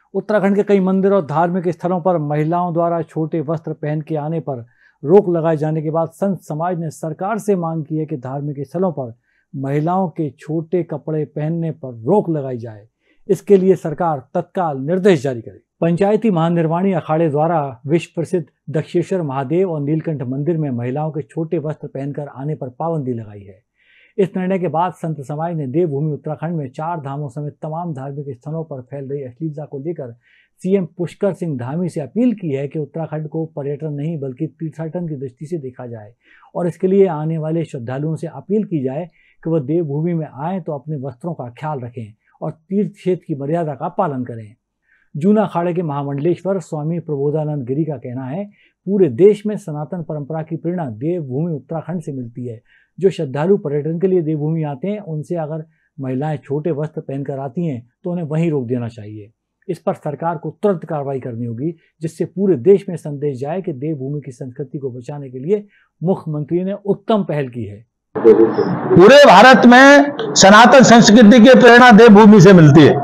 उत्तराखंड के कई मंदिर और धार्मिक स्थलों पर महिलाओं द्वारा छोटे वस्त्र पहन के आने पर रोक लगाए जाने के बाद संत समाज ने सरकार से मांग की है कि धार्मिक स्थलों पर महिलाओं के छोटे कपड़े पहनने पर रोक लगाई जाए। इसके लिए सरकार तत्काल निर्देश जारी करे। पंचायती महानिर्वाणी अखाड़े द्वारा विश्व प्रसिद्ध दक्षेश्वर महादेव और नीलकंठ मंदिर में महिलाओं के छोटे वस्त्र पहनकर आने पर पाबंदी लगाई है। इस निर्णय के बाद संत समाज ने देवभूमि उत्तराखंड में 4 धामों समेत तमाम धार्मिक स्थलों पर फैल रही अश्लीलता को लेकर सीएम पुष्कर सिंह धामी से अपील की है कि उत्तराखंड को पर्यटन नहीं बल्कि तीर्थाटन की दृष्टि से देखा जाए और इसके लिए आने वाले श्रद्धालुओं से अपील की जाए कि वह देवभूमि में आएँ तो अपने वस्त्रों का ख्याल रखें और तीर्थ क्षेत्र की मर्यादा का पालन करें। जूना अखाड़े के महामंडलेश्वर स्वामी प्रबोधानंद गिरी का कहना है, पूरे देश में सनातन परंपरा की प्रेरणा देवभूमि उत्तराखंड से मिलती है। जो श्रद्धालु पर्यटन के लिए देवभूमि आते हैं उनसे अगर महिलाएं छोटे वस्त्र पहनकर आती हैं तो उन्हें वहीं रोक देना चाहिए। इस पर सरकार को तुरंत कार्रवाई करनी होगी, जिससे पूरे देश में संदेश जाए कि देवभूमि की संस्कृति को बचाने के लिए मुख्यमंत्री ने उत्तम पहल की है। पूरे भारत में सनातन संस्कृति की प्रेरणा देवभूमि से मिलती है।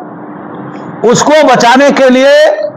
उसको बचाने के लिए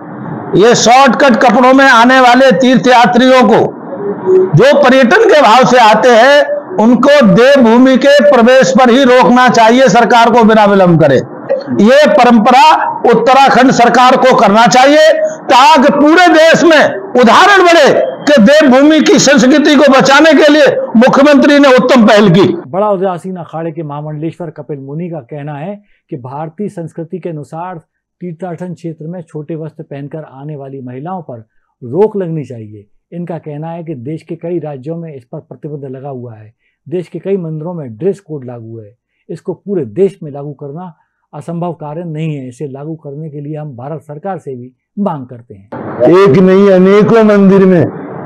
ये शॉर्टकट कपड़ों में आने वाले तीर्थयात्रियों को जो पर्यटन के भाव से आते हैं उनको देवभूमि के प्रवेश पर ही रोकना चाहिए, सरकार को बिना विलंब करे। ये परंपरा उत्तराखंड सरकार को करना चाहिए ताकि पूरे देश में उदाहरण बने कि देवभूमि की संस्कृति को बचाने के लिए मुख्यमंत्री ने उत्तम पहल की। बड़ा उदासीन अखाड़े के महामंडलेश्वर कपिल मुनि का कहना है कि भारतीय संस्कृति के अनुसार तीर्थाटन क्षेत्र में छोटे वस्त्र पहनकर आने वाली महिलाओं पर रोक लगनी चाहिए। इनका कहना है कि देश के कई राज्यों में इस पर प्रतिबंध लगा हुआ है। देश के कई मंदिरों में ड्रेस कोड लागू है। इसको पूरे देश में लागू करना असंभव कार्य नहीं है। इसे लागू करने के लिए हम भारत सरकार से भी मांग करते हैं। एक नहीं अनेकों मंदिर में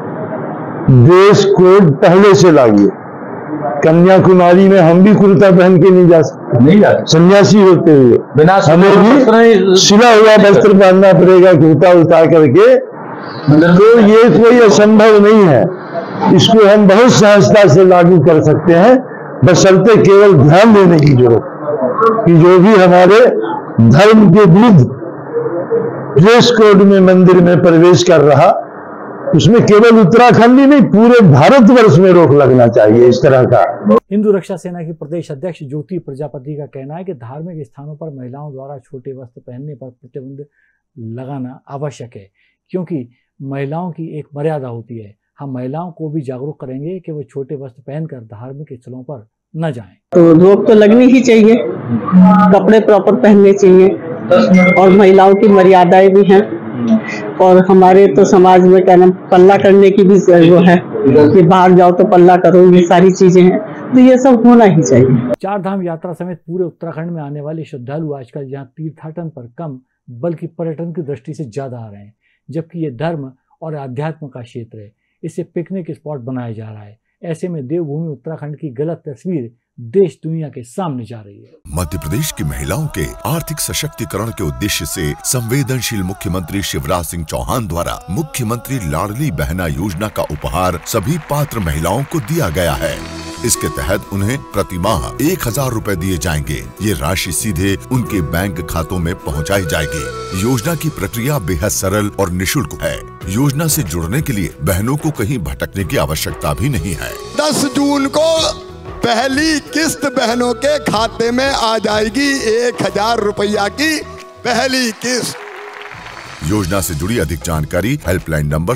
ड्रेस कोड पहले से लागू है। कन्याकुमारी में हम भी कुर्ता पहन के नहीं जा सकते, सन्यासी होते हुए बिना हमें भी सिला हुआ वस्त्र पहनना पड़ेगा, कुर्ता उतार करके। तो ये कोई असंभव नहीं है, इसको हम बहुत सहजता से लागू कर सकते हैं, बशर्ते केवल ध्यान देने की जरूरत कि जो भी हमारे धर्म के विरुद्ध ड्रेस कोड में मंदिर में प्रवेश कर रहा उसमें केवल उत्तराखंड ही नहीं पूरे भारतवर्ष में रोक लगना चाहिए। इस तरह का हिंदू रक्षा सेना की प्रदेश अध्यक्ष ज्योति प्रजापति का कहना है कि धार्मिक स्थानों पर महिलाओं द्वारा छोटे वस्त्र पहनने पर प्रतिबंध लगाना आवश्यक है, क्योंकि महिलाओं की एक मर्यादा होती है। हम महिलाओं को भी जागरूक करेंगे कि वो छोटे वस्त्र पहनकर धार्मिक स्थलों पर न जाएं। तो रोक तो लगनी ही चाहिए, कपड़े प्रॉपर पहनने चाहिए और महिलाओं की मर्यादाएं भी हैं। और हमारे तो समाज में क्या नाम पल्ला करने की भी वो है कि बाहर जाओ तो पल्ला करो, ये सारी चीजें हैं, तो ये सब होना ही चाहिए। 4 धाम यात्रा समेत पूरे उत्तराखंड में आने वाले श्रद्धालु आजकल यहाँ तीर्थाटन पर कम बल्कि पर्यटन की दृष्टि से ज्यादा आ रहे हैं, जबकि ये धर्म और अध्यात्म का क्षेत्र है। इसे पिकनिक स्पॉट बनाया जा रहा है। ऐसे में देवभूमि उत्तराखंड की गलत तस्वीर देश दुनिया के सामने जा रही है। मध्य प्रदेश की महिलाओं के आर्थिक सशक्तिकरण के उद्देश्य से संवेदनशील मुख्यमंत्री शिवराज सिंह चौहान द्वारा मुख्यमंत्री लाडली बहना योजना का उपहार सभी पात्र महिलाओं को दिया गया है। इसके तहत उन्हें प्रति माह 1000 रुपए दिए जाएंगे। ये राशि सीधे उनके बैंक खातों में पहुंचाई जाएगी। योजना की प्रक्रिया बेहद सरल और निःशुल्क है। योजना से जुड़ने के लिए बहनों को कहीं भटकने की आवश्यकता भी नहीं है। 10 जून को पहली किस्त बहनों के खाते में आ जाएगी। 1000 रुपया की पहली किस्त। योजना से जुड़ी अधिक जानकारी हेल्पलाइन नंबर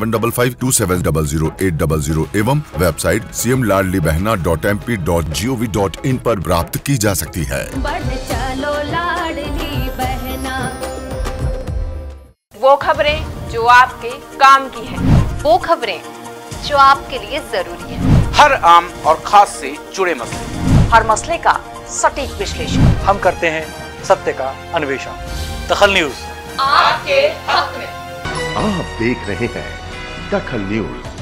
075527000800 एवं वेबसाइट cmladlibehna.mp.gov.in पर प्राप्त की जा सकती है। चलो लाडली बहना। वो खबरें जो आपके काम की है, वो खबरें जो आपके लिए जरूरी है। हर आम और खास से जुड़े मसले, हर मसले का सटीक विश्लेषण हम करते हैं, सत्य का अन्वेषण। दखल न्यूज आपके हक में। आप देख रहे हैं दखल न्यूज।